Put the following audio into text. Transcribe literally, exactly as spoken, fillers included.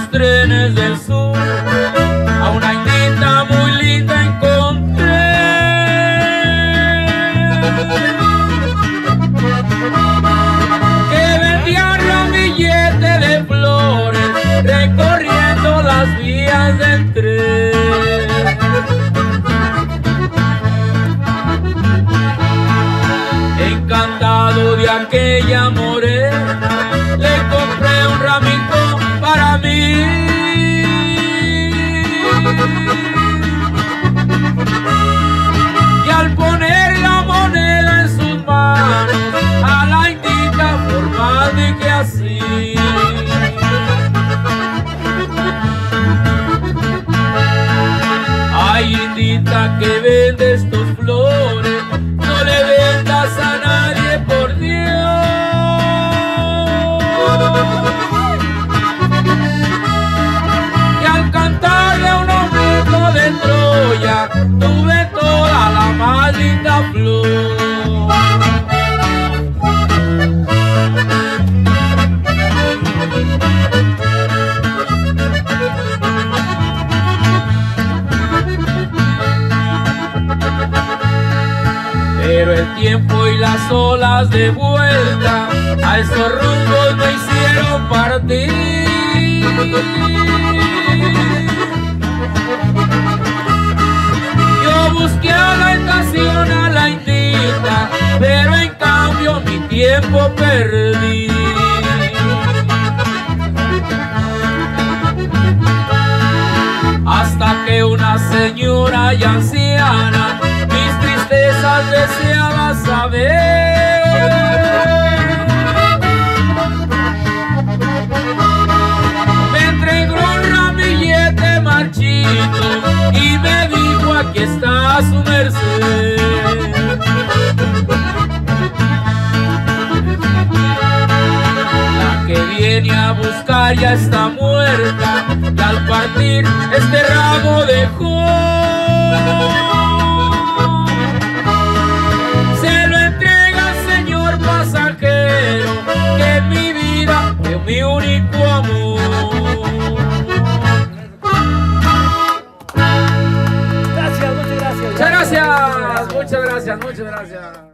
los trenes del sur, a una indita muy linda encontré, que vendía ramillete de flores recorriendo las vías del tren. Encantado de aquella morena, le compré un ramito para mí. Y al poner la moneda en sus manos, a la indita formal dije así: ay, indita, que vendes tus flores, no le vendas a nadie, por Dios. Y al cantarle a un hombre de Troya, tuve toda la más linda flor. Pero el tiempo y las olas de vuelta a esos rumbos me hicieron partir. Yo busqué a la estación a la indita, pero en cambio mi tiempo perdí. Hasta que una señora ya anciana mis tristezas deseaba saber, me entregó un ramillete marchito y me dijo: aquí está su merced. La que viene a buscar ya está muerta, y al partir este ramo dejó. Se lo entrega, señor pasajero, que es mi vida, que es mi único amor. Gracias, muchas gracias. Muchas gracias, muchas gracias, muchas gracias.